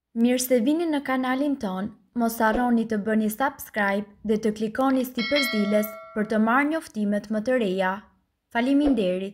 Mirë se vini në kanalin ton, mos harroni të bëni subscribe dhe të klikoni si përzdiles për të marrë njoftimet më të reja. Faleminderit!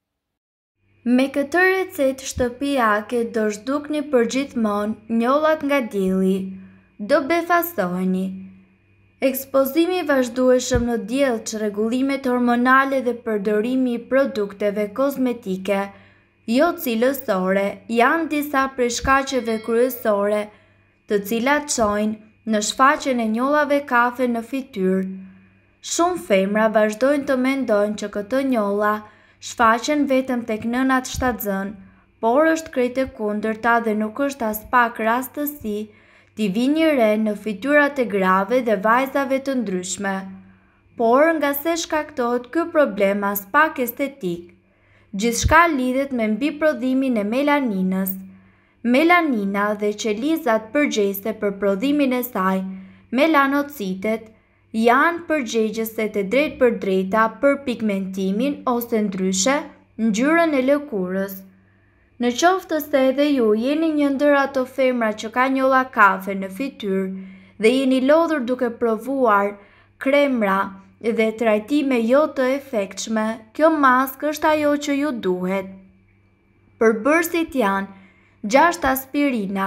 Me këtë recetë shtëpiake do zhdukni përgjithmonë njollat nga dielli. Do befasoheni. Ekspozimi i vazhdueshëm në diell, çrregullimet hormonale dhe përdorimi i produkteve kozmetike jo cilësore janë disa prej shkaqeve kryesore, të cilat çojnë në shfaqjen e njollave kafe në fytyrë. Shumë femra vazhdojnë të mendojnë që këto njolla shfaqen vetëm tek nënat shtatzën, por është krejt e kundërta dhe nuk është as pak rastësi t'i vi një re në fytyrat e grave dhe vajzave të ndryshme. Por nga se shkaktohet ky problem as pak estetik, gjithçka lidhet me mbiprodhimin e melaninës. Melanina dhe qelizat përgjegjëse për prodhimin e saj, melanocitet, janë përgjegjëse të drejtpërdrejta për pigmentimin ose ndryshe ngjyrën e lëkurës. Në qoftë se edhe ju jeni një ndër ato femra që ka njolla kafe në fytyrë dhe jeni lodhur duke provuar kremra dhe trajtime jo të efektshme, kjo maskë është ajo që ju duhet. Përbërësit janë 6 aspirina,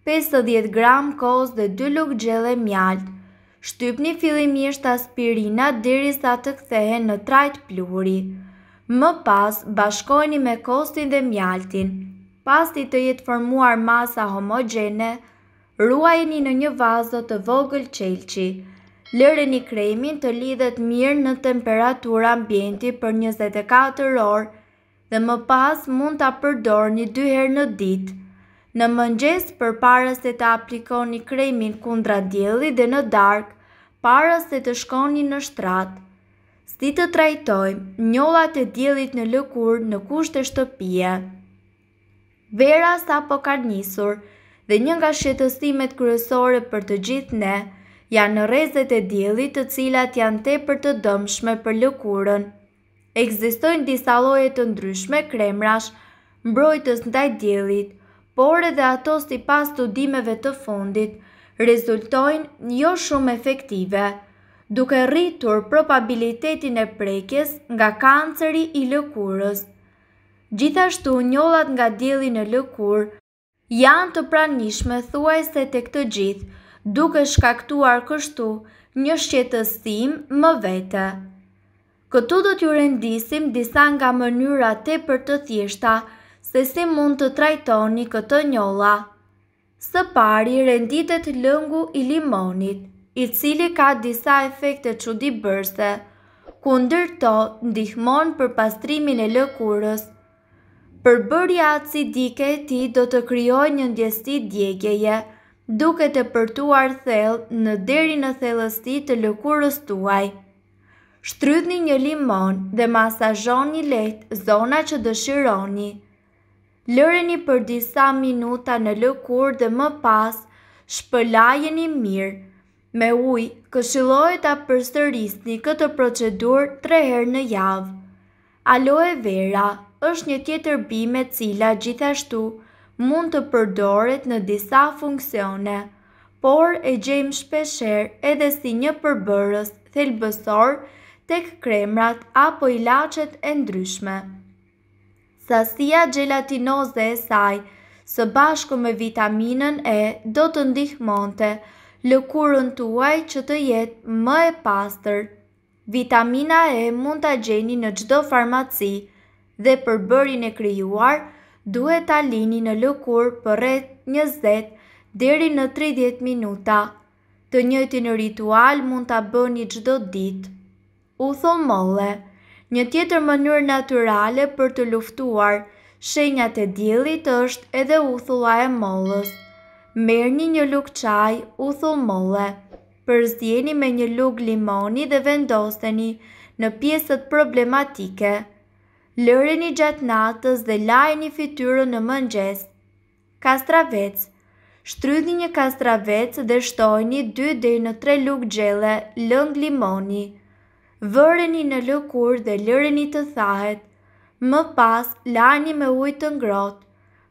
50 gram kozë dhe 2 lugë gjelle mjaltë. Shtypni fillimisht aspirina derisa të kthehen në trajt pluri. Më pas bashkojeni me kozën dhe mjaltin. Pasi të jetë formuar masa homogjene, ruajeni në një vazo të vogël qelçi. Lëreni kremin të lidhet mirë në temperaturë ambienti për 24 orë dhe më pas mund ta përdorni 2 herë në ditë. Në mëngjes përpara se të aplikoni kremin kundra diellit dhe në darkë para se të shkoni në shtrat. Si të trajtojmë njollat e diellit në lëkurë në kushte shtëpie. Vera sapo ka nisur dhe një nga shqetësimet kryesore për të gjithë ne janë rrezet e diellit, të cilat janë tepër të dëmshme për lëkurën. Ekzistojnë disa lloje të ndryshme kremrash mbrojtës ndaj diellit, por edhe ato sipas studimeve të fundit rezultojnë jo shumë efektive, duke rritur probabilitetin e prekjes nga kanceri i lëkurës. Gjithashtu, njollat nga dielli në lëkurë janë të pranishme thuajse tek të gjithë, duke shkaktuar kështu një shqetësim më vete. Këtu do t'ju rendisim disa nga mënyrat tepër të thjeshta se si mund të trajtoni këtë njolla. Së pari renditet lëngu i limonit, i cili ka disa efekte çuditëbërëse, ku ndërto ndihmon për pastrimin e lëkurës. Përbërja acidike e tij do të krijojë një ndjesi djegjeje, duke të përtuar thellë deri në thellësi të lëkurës tuaj. Shtrydhni një limon dhe masazhoni lehtë zona që dëshironi. Lëreni për disa minuta në lëkurë dhe më pas shpëlajeni mirë. Me ujë këshillohet ta përsërisni këtë procedurë 3 herë në javë. Aloe vera është një tjetër bime e cila gjithashtu mund të përdoret në disa funksione, por e gjejmë shpeshherë edhe si një përbërës thelbësor tek kremrat apo ilaçet e ndryshme. Sasia gjelatinoze e saj, së bashku me vitaminën E, do të ndihmonte lëkurën tuaj që të jetë më e pastër. Vitamina E mund ta gjeni në çdo farmaci dhe përbërjen e krijuar duhet ta lini në lëkurë për rreth 20 deri në 30 minuta. Të njëjtin ritual mund ta bëni çdo ditë. Uthull molle. Një tjetër mënyrë natyrale për të luftuar shenjat e diellit është edhe uthulla e mollës. Merrni një lugë çaj uthull molle, përzieni me një lugë limoni dhe vendoseni në pjesët problematike. Lëreni gjatë natës dhe lajeni fytyrën në mëngjes. Kastravec. Shtrydhni një kastravec dhe shtojini 2 deri në 3 lugë gjelle lëng limoni. Vëreni në lëkurë dhe lëreni të thahet. Më pas lani me ujë të ngrohtë.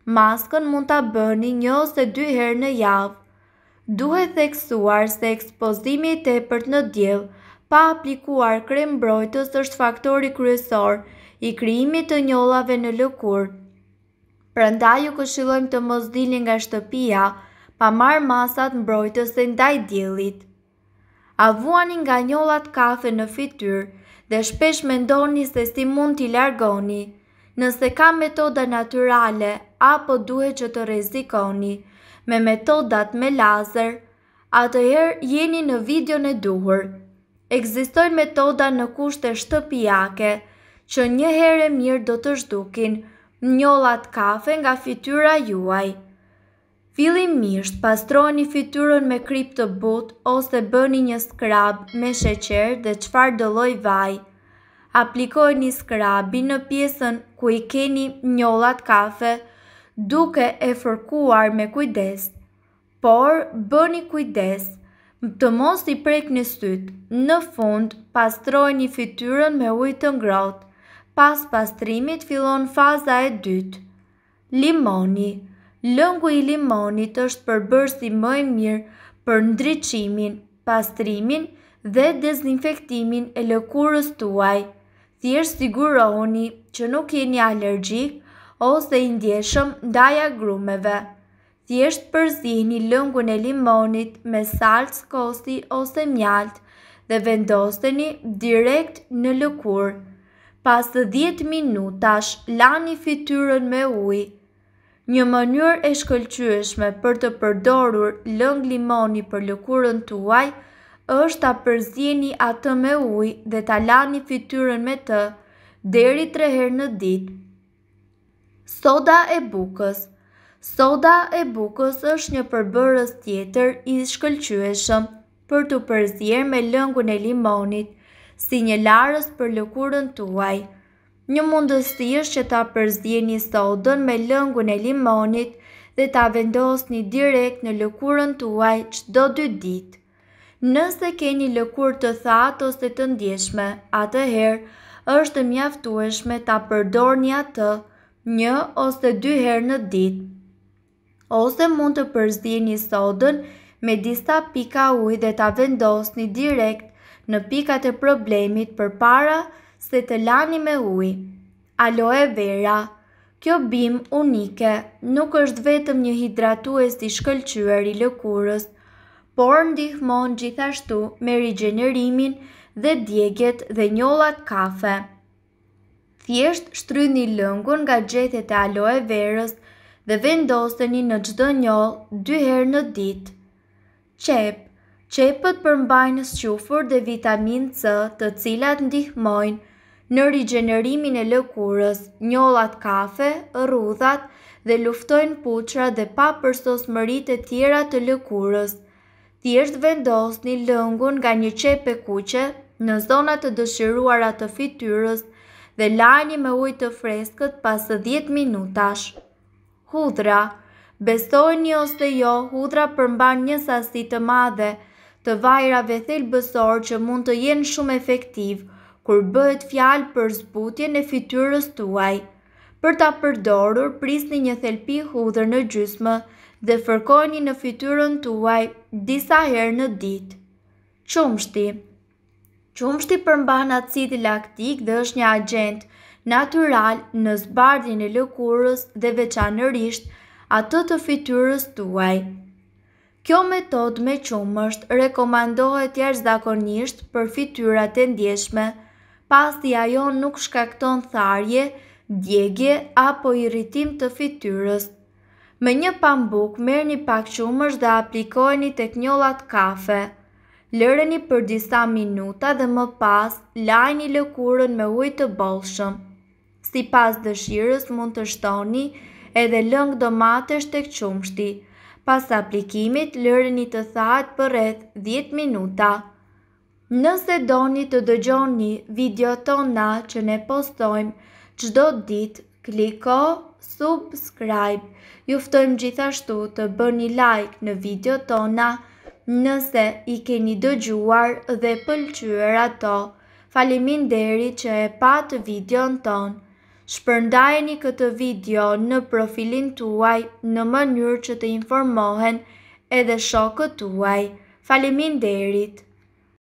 Maskën mund ta bëni 1 ose 2 herë në javë. Duhet theksuar se ekspozimi i tepërt në diell pa aplikuar krem mbrojtës është faktori kryesor i krijimit të njollave në lëkurë. Prandaj ju këshillojmë të mos dilni nga shtëpia pa marrë masat mbrojtëse ndaj diellit. A vuani nga njollat kafe në fytyrë dhe shpesh mendoni se si mund t'i largoni? Nëse ka metoda natyrale apo duhet që të rrezikoni me metodat me lazer, atëherë jeni në videon e duhur. Ekzistojnë metoda në kushte shtëpiake që një herë e mirë do të zhdukin njollat kafe nga fytyra juaj. Fillimisht pastroni fytyrën me krip të butë ose bëni një skrab me sheqer dhe çfarëdo lloj vaji. Aplikojeni skrabin në pjesën ku i keni njollat kafe duke e fërkuar me kujdes, por bëni kujdes të mos i prekni syt. Në fund, pastrojeni fytyrën me ujë të ngrohtë. Pas pastrimit fillon faza e dytë. Limoni. Lëngu i limonit është përbërësi më i mirë për ndriçimin, pastrimin dhe dezinfektimin e lëkurës tuaj. Thjesht sigurohuni që nuk jeni alergjik ose i ndjeshëm ndaj agrumeve. Thjesht përzihni lëngun e limonit me salcë kosi ose mjaltë dhe vendoseni direkt në lëkurë. Pas 10 minutash, lani fytyrën me ujë. Një mënyrë e shkëlqyeshme për të përdorur lëng limoni për lëkurën tuaj është ta përzihni atë me ujë dhe ta lani fytyrën me të deri 3 herë në ditë. Soda e bukës. Soda e bukës është një përbërës tjetër i shkëlqyeshëm për të përzier me lëngun e limonit si një larës për lëkurën tuaj. Një mundësi është që ta përzjeni sodën me lëngun e limonit dhe ta vendosni direkt në lëkurën tuaj çdo 2 ditë. Nëse keni lëkurë të thatë ose të ndjeshme, atëherë është mjaftueshme ta përdorni atë 1 ose 2 herë në ditë. Ose mund të përzjeni sodën me disa pika ujë dhe ta vendosni direkt në pikat e problemit përpara se të lani me ujë. Aloe vera. Kjo bimë unike nuk është vetëm një hidratues i shkëlqyer i lëkurës, por ndihmon gjithashtu me rigjenerimin dhe djegjet dhe njollat kafe. Thjesht shtrydhni lëngun nga gjethet e aloe verës dhe vendoseni në çdo njollë 2 herë në ditë. Qep. Qepët përmbajnë squfur dhe vitaminë C, të cilat ndihmojnë në rigjenerimin e lëkurës, njollat kafe, rrudhat dhe luftojnë puçra dhe papërsosmëritë e tjera të lëkurës. Thjesht vendosni lëngun nga një qep e kuqe në zonat të dëshiruara të fytyrës dhe lajni me ujë të freskët pas 10 minutash. Hudhra. Besojni ose jo, hudhra përmban një sasi të madhe të vajrave thelbësor që mund të jenë shumë efektiv kur bëhet fjalë për zbutjen e fytyrës tuaj. Për ta përdorur, prisni një thelpi hudhër në gjysmë dhe fërkojeni në fytyrën tuaj disa herë në ditë. Qumshti. Qumshti përmban acid laktik dhe është një agent natyral në zbardhjen e lëkurës dhe veçanërisht atë të fytyrës tuaj. Kjo metodë me qumësht rekomandohet jashtëzakonisht për fytyrat e ndjeshme, pasi ajo nuk shkakton tharje, djegje apo irritim të fytyrës. Me një pambuk merrni pak qumësht dhe aplikojeni tek njollat kafe. Lëreni për disa minuta dhe më pas lajni lëkurën me ujë të bollshëm. Sipas dëshirës mund të shtoni edhe lëng domatesh tek qumshti. Pas aplikimit, lëreni të thahet për rreth 10 minuta. Nëse doni të dëgjoni videot tona që ne postojmë çdo ditë, kliko subscribe. Ju ftojmë gjithashtu të bëni like në videot tona nëse i keni dëgjuar dhe pëlqyer ato. Faleminderit që e pat videon ton. Shpërndajeni këtë video në profilin tuaj në mënyrë që të informohen edhe shokët tuaj. Faleminderit!